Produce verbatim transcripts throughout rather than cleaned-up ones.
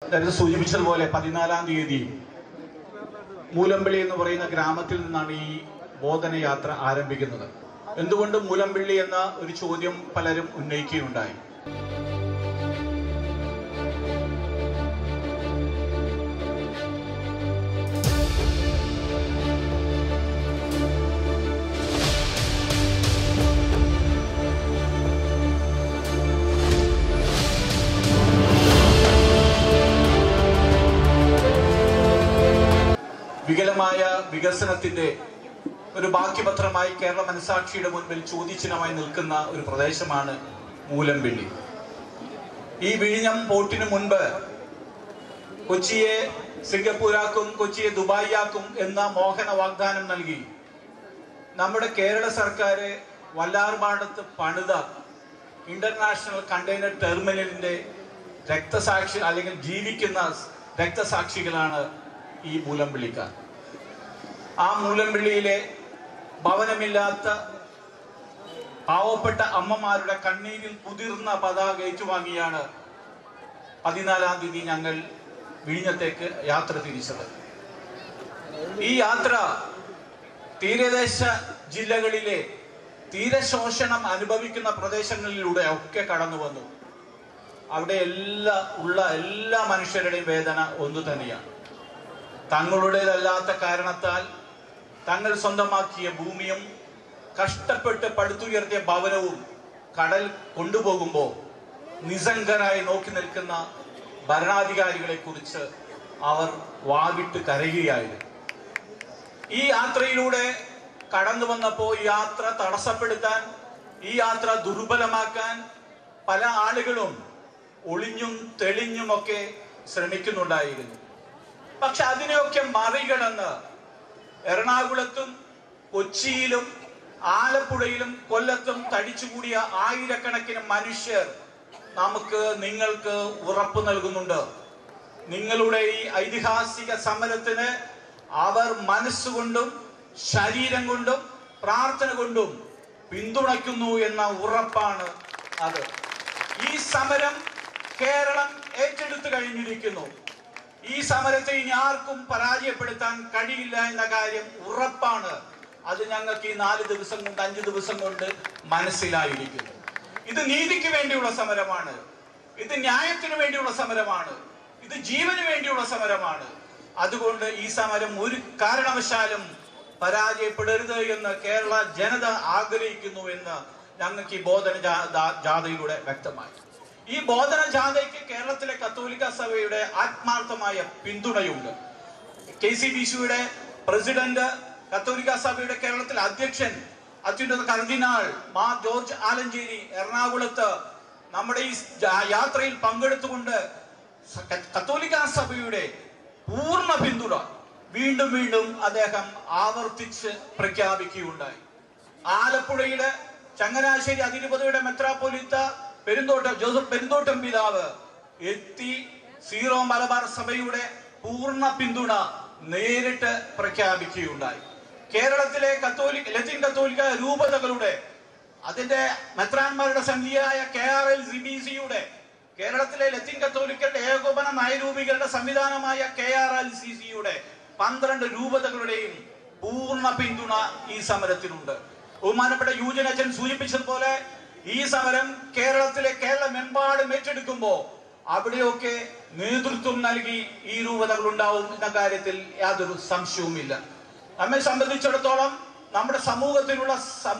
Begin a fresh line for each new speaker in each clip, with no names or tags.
നേരത്തെ സൂചിപ്പിച്ചതുപോലെ പതിനാലാം തീയതി മൂലമ്പിള്ളി എന്ന് പറയുന്ന ഗ്രാമത്തിൽ നിന്നാണ് ഈ ബോധനയാത്ര ആരംഭിക്കുന്നത്. എന്തുകൊണ്ട് മൂലമ്പിള്ളി എന്ന ഒരു ചോദ്യം പലരും ഉന്നയിക്കുകയുണ്ടായി. വികലമായ വികസനത്തിന്റെ ഒരു ബാക്കിപത്രമായി കേരള മനസാക്ഷിയുടെ മുൻപിൽ ചോദ്യചിഹ്നമായി നിൽക്കുന്ന ഒരു പ്രദേശമാണ് മൂലമ്പിള്ളി. ഈ വിഴിഞ്ഞം പോർട്ടിന് മുൻപ് കൊച്ചിയെ സിംഗപ്പൂരാക്കും കൊച്ചിയെ ദുബായിയാക്കും എന്ന മോഹന വാഗ്ദാനം നൽകി നമ്മുടെ കേരള സർക്കാർ വല്ലാർപാടത്ത് പണിത ഇന്റർനാഷണൽ കണ്ടെയ്നർ ടെർമിനലിന്റെ രക്തസാക്ഷി അല്ലെങ്കിൽ ജീവിക്കുന്ന രക്തസാക്ഷികളാണ് ഈ മൂലമ്പിള്ളിക്കാർ. ആ മൂലമ്പിള്ളിയിലെ ഭവനമില്ലാത്ത പാവപ്പെട്ട അമ്മമാരുടെ കണ്ണീരിൽ കുതിർന്ന പതാക ഏറ്റുവാങ്ങിയാണ് പതിനാലാം തീയതി ഞങ്ങൾ വിഴിഞ്ഞത്തേക്ക് യാത്ര തിരിച്ചത്. ഈ യാത്ര തീരദേശ ജില്ലകളിലെ തീരശോഷണം അനുഭവിക്കുന്ന പ്രദേശങ്ങളിലൂടെ ഒക്കെ കടന്നു വന്നു. അവിടെ എല്ലാ ഉള്ള എല്ലാ മനുഷ്യരുടെയും വേദന ഒന്നു തന്നെയാണ്. തങ്ങളുടേതല്ലാത്ത കാരണത്താൽ തങ്ങൾ സ്വന്തമാക്കിയ ഭൂമിയും കഷ്ടപ്പെട്ട് പടുത്തുയർത്തിയ ഭവനവും കടൽ കൊണ്ടുപോകുമ്പോൾ നിസ്സംഗരായി നോക്കി നിൽക്കുന്ന ഭരണാധികാരികളെ കുറിച്ച് അവർ വാവിട്ട് കരയുകയായിരുന്നു. ഈ യാത്രയിലൂടെ കടന്നു വന്നപ്പോൾ ഈ യാത്ര തടസ്സപ്പെടുത്താൻ, ഈ യാത്ര ദുർബലമാക്കാൻ പല ആളുകളും ഒളിഞ്ഞും തെളിഞ്ഞുമൊക്കെ ശ്രമിക്കുന്നുണ്ടായിരുന്നു. പക്ഷെ അതിനെയൊക്കെ മറികടന്ന് എറണാകുളത്തും കൊച്ചിയിലും ആലപ്പുഴയിലും കൊല്ലത്തും തടിച്ചുകൂടിയ ആയിരക്കണക്കിന് മനുഷ്യർ നമുക്ക് നിങ്ങൾക്ക് ഉറപ്പ് നൽകുന്നുണ്ട്. നിങ്ങളുടെ ഈ ഐതിഹാസിക സമരത്തിന് അവർ മനസ്സുകൊണ്ടും ശരീരം കൊണ്ടും പ്രാർത്ഥന കൊണ്ടും പിന്തുണയ്ക്കുന്നു എന്ന ഉറപ്പാണ് അത്. ഈ സമരം കേരളം ഏറ്റെടുത്തു കഴിഞ്ഞിരിക്കുന്നു. ഈ സമരത്തെ ഇനി ആർക്കും പരാജയപ്പെടുത്താൻ കഴിയില്ല എന്ന കാര്യം ഉറപ്പാണ്. അത് ഞങ്ങൾക്ക് ഈ നാല് ദിവസം കൊണ്ട് അഞ്ചു ദിവസം കൊണ്ട് മനസ്സിലായിരിക്കുന്നു. ഇത് നീതിക്ക് വേണ്ടിയുള്ള സമരമാണ്, ഇത് ന്യായത്തിന് വേണ്ടിയുള്ള സമരമാണ്, ഇത് ജീവന് വേണ്ടിയുള്ള സമരമാണ്. അതുകൊണ്ട് ഈ സമരം ഒരു കാരണവശാലും പരാജയപ്പെടരുത് എന്ന് കേരള ജനത ആഗ്രഹിക്കുന്നു എന്ന് ഞങ്ങൾക്ക് ഈ ബോധന ജാഥയിലൂടെ വ്യക്തമായി. ഈ ബോധന ജാഥയ്ക്ക് കേരളത്തിലെ കത്തോലിക്ക സഭയുടെ ആത്മാർത്ഥമായ പിന്തുണയുണ്ട്. കെ സി ബി സിയുടെ പ്രസിഡന്റ്, കത്തോലിക്ക സഭയുടെ കേരളത്തിലെ അധ്യക്ഷൻ അത്യുന്നത കർദിനാൾ മാർ ജോർജ് ആലഞ്ചേരി എറണാകുളത്ത് നമ്മുടെ ഈ യാത്രയിൽ പങ്കെടുത്തുകൊണ്ട് കത്തോലിക്ക സഭയുടെ പൂർണ്ണ പിന്തുണ വീണ്ടും വീണ്ടും അദ്ദേഹം ആവർത്തിച്ച് പ്രഖ്യാപിക്കുകയുണ്ടായി. ആലപ്പുഴയിലെ ചങ്ങനാശ്ശേരി അതിരൂപതയുടെ മെത്രാപ്പൊലീത്ത പെരുന്തോട്ടം ജോസഫ് പെരുന്തോട്ടം പിതാവ് എത്തി സീറോ മലബാർ സഭയുടെ പൂർണ്ണ പിന്തുണ നേരിട്ട് പ്രഖ്യാപിക്കുകയുണ്ടായി. കേരളത്തിലെ കത്തോലിക്ക ലത്തീൻ കത്തോലിക്ക രൂപതകളുടെ അതിന്റെ മെത്രാന്മാരുടെ സംഖ്യയായ K R L C B സിയുടെ കേരളത്തിലെ ലത്തീൻ കത്തോലിക്കരുടെ ഏകോപന നയരൂപികളുടെ സംവിധാനമായ കെ ആർ എൽ സി സിയുടെ പന്ത്രണ്ട് രൂപതകളുടെയും പൂർണ്ണ പിന്തുണ ഈ സമരത്തിനുണ്ട്. ബഹുമാനപ്പെട്ട യൂജനച്ചൻ സൂചിപ്പിച്ചതുപോലെ ഈ സമരം കേരളത്തിലെ കേരളമെമ്പാടും ഏറ്റെടുക്കുമ്പോൾ അവിടെയൊക്കെ നേതൃത്വം നൽകി ഈ രൂപതകൾ ഉണ്ടാവും എന്ന കാര്യത്തിൽ യാതൊരു സംശയവുമില്ല. നമ്മെ സംബന്ധിച്ചിടത്തോളം നമ്മുടെ സമൂഹത്തിലുള്ള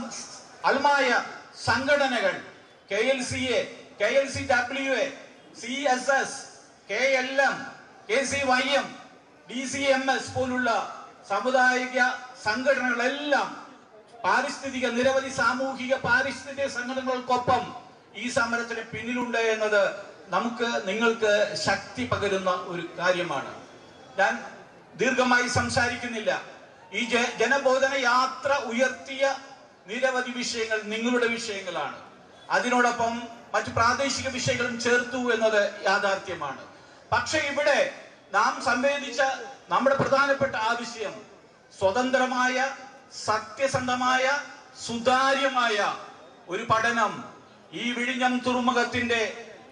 അൽമായ സംഘടനകൾ K L C A, K L C W A, C S S, K L M, K C Y M, D C M S പോലുള്ള സാമുദായിക സംഘടനകളെല്ലാം പാരിസ്ഥിതിക നിരവധി സാമൂഹിക പാരിസ്ഥിതിക സംഘടനകൾക്കൊപ്പം ഈ സമരത്തിന് പിന്നിലുണ്ട് എന്നത് നമുക്ക് നിങ്ങൾക്ക് ശക്തി പകരുന്ന ഒരു കാര്യമാണ്. ഞാൻ ദീർഘമായി സംസാരിക്കുന്നില്ല. ഈ ജനബോധന യാത്ര ഉയർത്തിയ നിരവധി വിഷയങ്ങൾ നിങ്ങളുടെ വിഷയങ്ങളാണ്. അതിനോടൊപ്പം മറ്റു പ്രാദേശിക വിഷയങ്ങളും ചേർത്തു എന്നത് യാഥാർത്ഥ്യമാണ്. പക്ഷെ ഇവിടെ നാം സംവേദിച്ച നമ്മുടെ പ്രധാനപ്പെട്ട ആവശ്യം സ്വതന്ത്രമായ, സത്യസന്ധമായ, സുതാര്യമായ ഒരു പഠനം ഈ വിഴിഞ്ഞം തുറമുഖത്തിന്റെ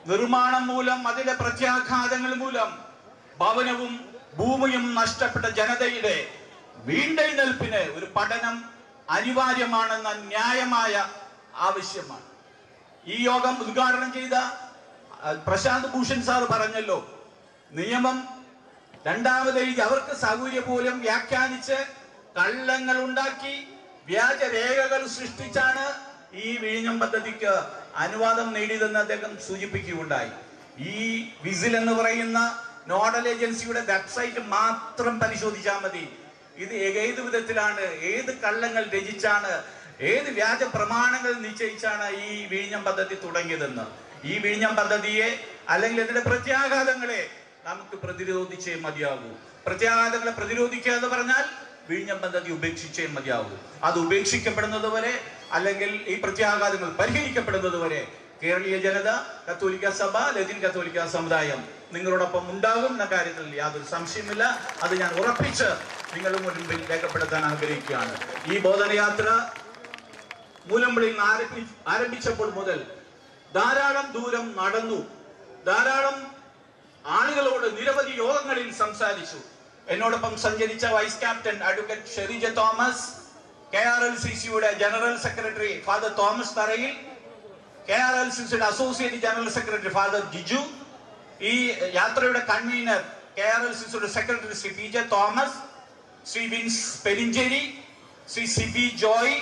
നിർമ്മാണം മൂലം, അതിന്റെ പ്രത്യാഘാതങ്ങൾ മൂലം ഭവനവും ഭൂമിയും നഷ്ടപ്പെട്ട ജനതയുടെ വീണ്ടെഴുന്നേൽപ്പിന് ഒരു പഠനം അനിവാര്യമാണെന്ന ന്യായമായ ആവശ്യമാണ്. ഈ യോഗം ഉദ്ഘാടനം ചെയ്ത പ്രശാന്ത് ഭൂഷൺ സാർ പറഞ്ഞല്ലോ, നിയമം രണ്ടാമത് എഴുതി അവർക്ക് സൗകര്യപോലും വ്യാഖ്യാനിച്ച് കള്ളങ്ങൾ ഉണ്ടാക്കി വ്യാജരേഖകൾ സൃഷ്ടിച്ചാണ് ഈ വിഴിഞ്ഞം പദ്ധതിക്ക് അനുവാദം നേടിയതെന്ന് അദ്ദേഹം സൂചിപ്പിക്കുകയുണ്ടായി. ഈ വിസിൽ എന്ന് പറയുന്ന നോഡൽ ഏജൻസിയുടെ വെബ്സൈറ്റ് മാത്രം പരിശോധിച്ചാൽ മതി. ഇത് ഏത് വിധത്തിലാണ്, ഏത് കള്ളങ്ങൾ രചിച്ചാണ്, ഏത് വ്യാജ പ്രമാണങ്ങൾ നിശ്ചയിച്ചാണ് ഈ വിഴിഞ്ഞം പദ്ധതി തുടങ്ങിയതെന്ന്. ഈ വിഴിഞ്ഞം പദ്ധതിയെ അല്ലെങ്കിൽ ഇതിന്റെ പ്രത്യാഘാതങ്ങളെ നമുക്ക് പ്രതിരോധിച്ചേ മതിയാകൂ. പ്രത്യാഘാതങ്ങളെ പ്രതിരോധിക്കുക എന്ന് പറഞ്ഞാൽ വിഴിഞ്ഞം പദ്ധതി ഉപേക്ഷിച്ചേ മതിയാകൂ. അത് ഉപേക്ഷിക്കപ്പെടുന്നത് വരെ അല്ലെങ്കിൽ ഈ പ്രത്യാഘാതങ്ങൾ പരിഹരിക്കപ്പെടുന്നത് വരെ കേരളീയ ജനത, കത്തോലിക്ക സഭ, ലത്തീൻ കത്തോലിക്ക സമുദായം നിങ്ങളോടൊപ്പം ഉണ്ടാകും എന്ന കാര്യത്തിൽ യാതൊരു സംശയമില്ല. അത് ഞാൻ ഉറപ്പിച്ച് നിങ്ങളുടെ മുൻപിൽ രേഖപ്പെടുത്താൻ ആഗ്രഹിക്കുകയാണ്. ഈ ബോധനയാത്ര മൂലമ്പള്ളിയിൽ ആരംഭി ആരംഭിച്ചപ്പോൾ മുതൽ ധാരാളം ദൂരം നടന്നു, ധാരാളം ആളുകളോട് നിരവധി യോഗങ്ങളിൽ സംസാരിച്ചു. എന്നോടൊപ്പം സഞ്ചരിച്ച vice captain advocate Sherija Thomas, K R L C സിയുടെ general secretary father Thomas Tharayil, K R L C സിയുടെ associate general secretary father Jiju, ഈ യാത്രയുടെ convener K R L C സിയുടെ secretary Shri P J Thomas, Shri Vince Perincherry, Shri Sibi Joy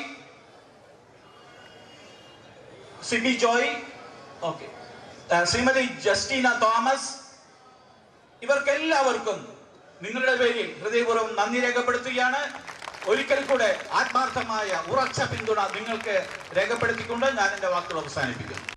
Sibi Joy okay Shrimati Justina Thomas, ഇവർക്കെല്ലാവർക്കും നിങ്ങളുടെ പേരിൽ ഹൃദയപൂർവ്വം നന്ദി രേഖപ്പെടുത്തുകയാണ്. ഒരിക്കൽ കൂടെ ആത്മാർത്ഥമായ ഉറച്ച പിന്തുണ നിങ്ങൾക്ക് രേഖപ്പെടുത്തിക്കൊണ്ട് ഞാൻ എന്റെ വാക്കുകൾ അവസാനിപ്പിക്കുന്നു.